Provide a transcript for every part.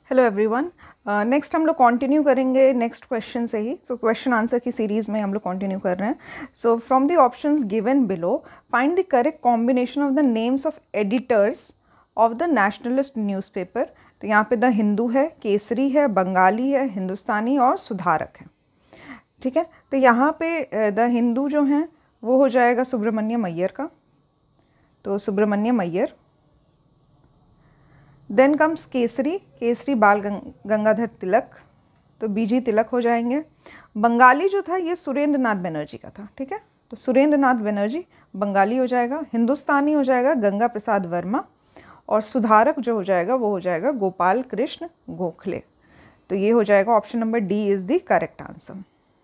Hello everyone. Next हम लोग continue करेंगे नेक्स्ट क्वेश्चन से ही। सो क्वेश्चन आंसर की सीरीज़ में हम लोग कंटिन्यू कर रहे हैं। So from the options given below find the correct combination of the names of editors of the nationalist newspaper. तो यहाँ पे द हिंदू है, केसरी है, बंगाली है, हिंदुस्तानी और सुधारक है। ठीक है, तो यहाँ पे द हिंदू जो हैं वो हो जाएगा सुब्रमण्यम अय्यर का, तो सुब्रमण्यम अय्यर। देन कम्स केसरी, केसरी बाल गंगाधर तिलक, तो बीजी तिलक हो जाएंगे। बंगाली जो था ये सुरेंद्र नाथ बनर्जी का था। ठीक है, तो सुरेंद्र नाथ बनर्जी बंगाली हो जाएगा। हिंदुस्तानी हो जाएगा गंगा प्रसाद वर्मा, और सुधारक जो हो जाएगा वो हो जाएगा गोपाल कृष्ण गोखले। तो ये हो जाएगा option number D is the correct answer.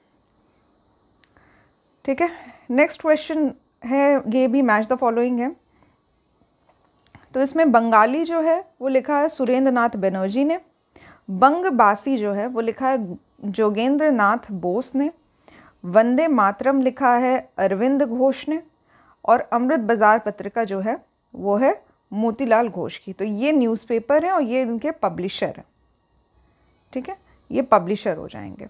ठीक है, नेक्स्ट क्वेश्चन है, ये भी मैच द फॉलोइंग है। तो इसमें बंगाली जो है वो लिखा है सुरेंद्र नाथ बनर्जी ने, बंगबासी जो है वो लिखा है जोगेंद्र नाथ बोस ने, वंदे मातरम लिखा है अरविंद घोष ने, और अमृत बाजार पत्रिका जो है वो है मोतीलाल घोष की। तो ये न्यूज़पेपर है और ये इनके पब्लिशर है। ठीक है, ये पब्लिशर हो जाएंगे।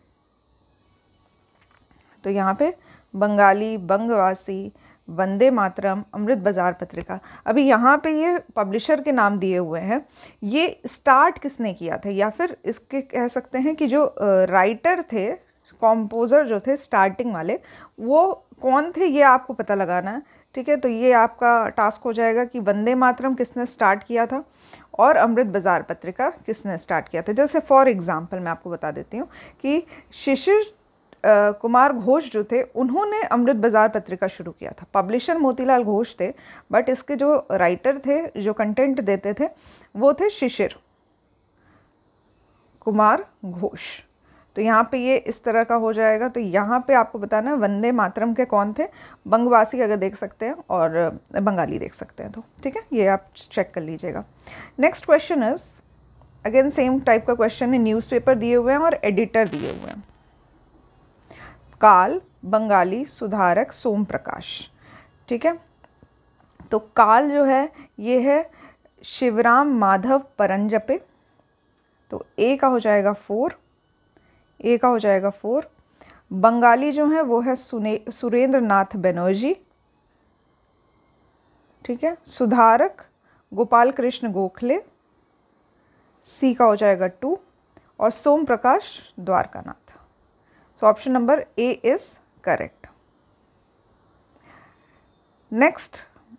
तो यहाँ पे बंगाली, बंगवासी, वंदे मातरम, अमृत बाजार पत्रिका। अभी यहाँ पे ये पब्लिशर के नाम दिए हुए हैं, ये स्टार्ट किसने किया था, या फिर इसके कह सकते हैं कि जो राइटर थे, कॉम्पोज़र जो थे स्टार्टिंग वाले, वो कौन थे ये आपको पता लगाना है। ठीक है, तो ये आपका टास्क हो जाएगा कि वंदे मातरम किसने स्टार्ट किया था और अमृत बाजार पत्रिका किसने स्टार्ट किया था। जैसे फॉर एग्ज़ाम्पल मैं आपको बता देती हूँ कि शिशिर कुमार घोष जो थे उन्होंने अमृत बाजार पत्रिका शुरू किया था। पब्लिशर मोतीलाल घोष थे, बट इसके जो राइटर थे, जो कंटेंट देते थे, वो थे शिशिर कुमार घोष। तो यहाँ पे ये इस तरह का हो जाएगा। तो यहाँ पे आपको बताना है वंदे मातरम के कौन थे, बंगवासी अगर देख सकते हैं और बंगाली देख सकते हैं तो ठीक है, ये आप चेक कर लीजिएगा। Next question is again same type का क्वेश्चन है, न्यूज़पेपर दिए हुए हैं और एडिटर दिए हुए हैं। काल, बंगाली, सुधारक, सोम प्रकाश। ठीक है, तो काल जो है ये है शिवराम माधव परंजपे, तो ए का हो जाएगा 4, ए का हो जाएगा 4। बंगाली जो है वो है सुरेंद्र नाथ बनर्जी। ठीक है, सुधारक गोपाल कृष्ण गोखले, सी का हो जाएगा 2, और सोम प्रकाश Dwarkanath. So option number A is correct. Next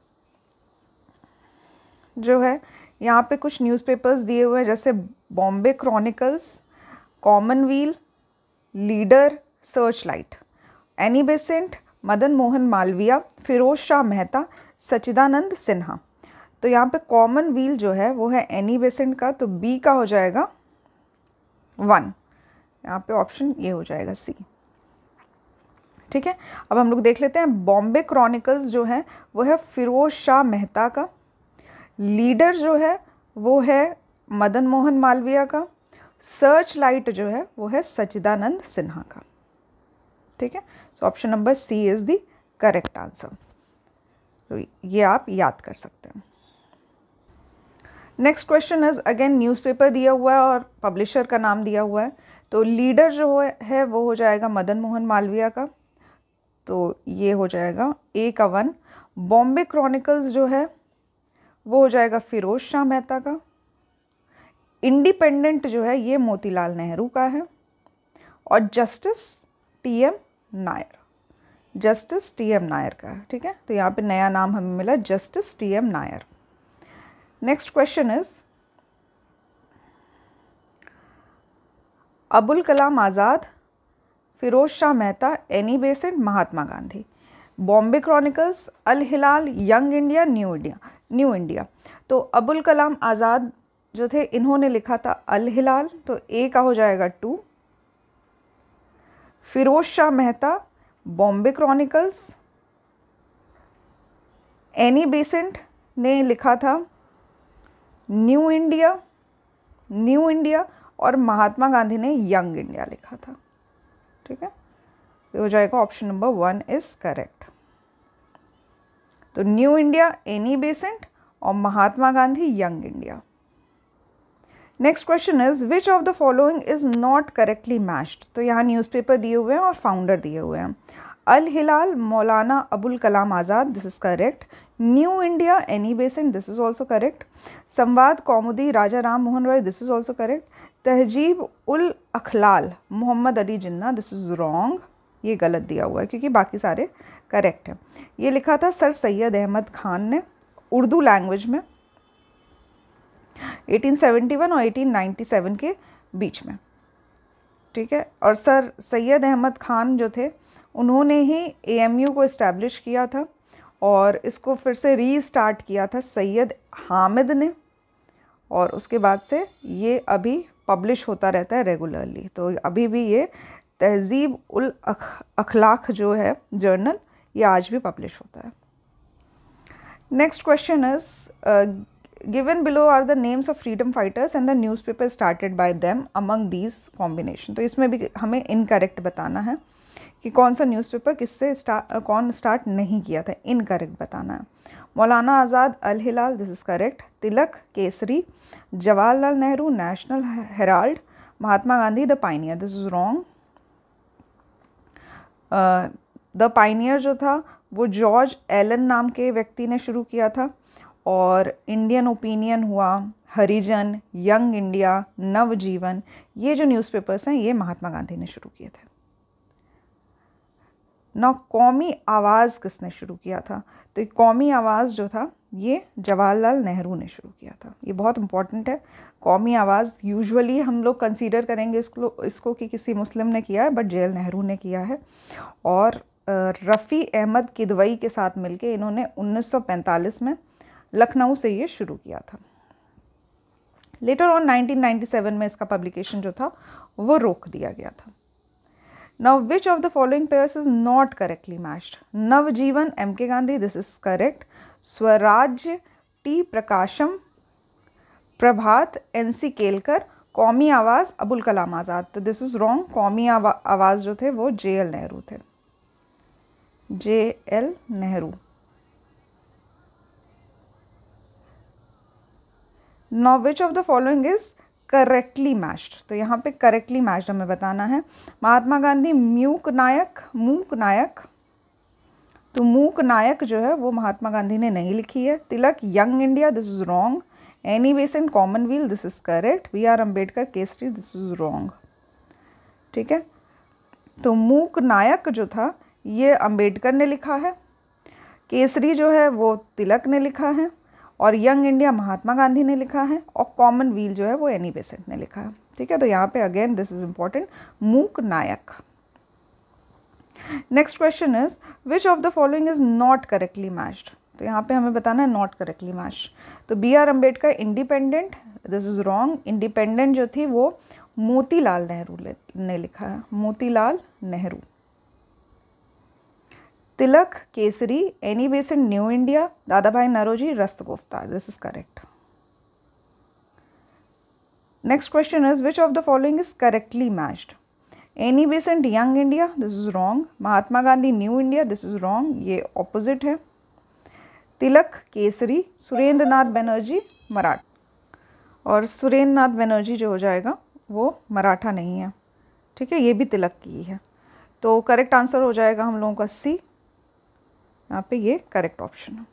जो है यहाँ पे कुछ न्यूज़पेपर्स दिए हुए हैं, जैसे Bombay chronicles, commonwealth, leader, searchlight, Annie Besant, Madan Mohan Malviya, Firoz Shah Mehta, Sachchidanand Sinha. तो यहाँ पे कॉमनवेल्थ जो है वो है एनी बेसेंट का, तो बी का हो जाएगा 1। यहाँ पे ऑप्शन ये हो जाएगा सी। ठीक है, अब हम लोग देख लेते हैं बॉम्बे क्रॉनिकल्स जो है वो है फिरोज शाह मेहता का, लीडर जो है वो है मदन मोहन मालविया का, सर्च लाइट जो है वो है सच्चिदानंद सिन्हा का। ठीक है, so option number C is the correct answer. तो ये आप याद कर सकते हैं। Next question is again newspaper दिया हुआ है और पब्लिशर का नाम दिया हुआ है। तो लीडर जो है वो हो जाएगा मदन मोहन मालविया का, तो ये हो जाएगा ए का 1। बॉम्बे क्रॉनिकल्स जो है वो हो जाएगा फिरोज शाह मेहता का। इंडिपेंडेंट जो है ये मोतीलाल नेहरू का है, और justice TM Nair, justice TM Nair का है। ठीक है, तो यहाँ पे नया नाम हमें मिला, justice TM Nair. Next question is Abul Kalam Azad, Firoz Shah Mehta, Annie Besant, Mahatma Gandhi. Bombay chronicles, Al Hilal, young India, new India. तो अबुल कलाम आज़ाद जो थे इन्होंने लिखा था अल हिलाल, तो ए का हो जाएगा 2। Firoz Shah Mehta Bombay chronicles, Annie Besant ने लिखा था न्यू इंडिया, और महात्मा गांधी ने यंग इंडिया लिखा था। ठीक है, ये हो जाएगा ऑप्शन नंबर 1 इज करेक्ट। तो न्यू इंडिया एनी बेसेंट और Mahatma Gandhi young India. Next question is which of the following is not correctly matched. तो यहाँ न्यूज़पेपर दिए हुए हैं और फाउंडर दिए हुए हैं। Al Hilal Maulana Abul Kalam Azad, this is correct. New India Annie Besant, this is also correct. Sambad Kaumudi Raja Ram Mohan Roy, this is also correct. Tahzib ul Akhlaq Mohammad Ali Jinnah, this is wrong, ये गलत दिया हुआ है क्योंकि बाकी सारे करेक्ट हैं। ये लिखा था सर सैयद अहमद खान ने उर्दू लैंग्वेज में 1871 और 1897 के बीच में, ठीक है। और सर सैयद अहमद खान जो थे उन्होंने ही एएमयू को इस्टेब्लिश किया था और इसको फिर से रीस्टार्ट किया था सैयद हामिद ने, और उसके बाद से ये अभी पब्लिश होता रहता है रेगुलरली। तो अभी भी ये तहजीब उल अखलाक जो है जर्नल, ये आज भी पब्लिश होता है। Next question is given below are the names of freedom fighters and the newspaper started by them among these combination. तो इसमें भी हमें इनकरेक्ट बताना है कि कौन सा न्यूज़पेपर किससे कौन स्टार्ट नहीं किया था, इनकरेक्ट बताना है। Maulana Azad Al Hilal, this is correct. Tilak Kesari, Jawaharlal Nehru national herald, Mahatma Gandhi the pioneer, this is wrong. The pioneer जो था वो जॉर्ज एलन नाम के व्यक्ति ने शुरू किया था, और इंडियन ओपिनियन हुआ, हरिजन, यंग इंडिया, नवजीवन, ये जो न्यूज़पेपर्स हैं ये महात्मा गांधी ने शुरू किए थे। ना कौमी आवाज़ किसने शुरू किया था? तो ये कौमी आवाज़ जो था ये जवाहरलाल नेहरू ने शुरू किया था। ये बहुत इंपॉर्टेंट है। कौमी आवाज़ यूजुअली हम लोग कंसीडर करेंगे इसको कि किसी मुस्लिम ने किया है, बट जेएल नेहरू ने किया है। और रफ़ी अहमद किदवई के साथ मिलके इन्होंने 1945 में लखनऊ से ये शुरू किया था। लेटर ऑन 1997 में इसका पब्लिकेशन जो था वो रोक दिया गया था। Now which of the following pairs is not correctly matched? Navjivan M K Gandhi, this is correct. Swarajya T Prakasam, Prabhat N C Kelkar, Qaumi Awaz Abul Kalam आज़ाद, तो दिस इज रॉन्ग। कौमी आवाज़ जो थे वो जेएल नेहरू थे, JL Nehru. Now which of the following is correctly matched? तो यहाँ पे करेक्टली मैच्ड हमें बताना है। महात्मा गांधी मूक नायक, तो मूक नायक जो है वो महात्मा गांधी ने नहीं लिखी है। Tilak young India, this is wrong. Annie Besant commonwealth, this is correct. B R Ambedkar Kesari, this is wrong, ठीक है। तो मूक नायक जो था ये अम्बेडकर ने लिखा है, केसरी जो है वो तिलक ने लिखा है, और यंग इंडिया महात्मा गांधी ने लिखा है, और कॉमन व्हील जो है वो एनी बेसेंट ने लिखा है, ठीक है। तो यहाँ पे again this is important, Mook Nayak. Next question is which of the following is not correctly matched? तो यहाँ पे हमें बताना है नॉट करेक्टली मैच्ड। तो B R Ambedkar independent, this is wrong. Independent जो थी वो मोतीलाल नेहरू ने लिखा है, Motilal Nehru. Tilak Kesari, Annie Besant new India, Dadabhai Naoroji Rast Goftar, this is correct. Next question is which of the following is correctly matched? Annie Besant young India, this is wrong. Mahatma Gandhi new India, this is wrong, ये opposite है। तिलक केसरी, सुरेंद्र नाथ बनर्जी मराठा, और सुरेंद्र नाथ बनर्जी जो हो जाएगा वो मराठा नहीं है, ठीक है, ये भी तिलक की ही है। तो करेक्ट आंसर हो जाएगा हम लोगों का सी, यहाँ पे ये करेक्ट ऑप्शन है।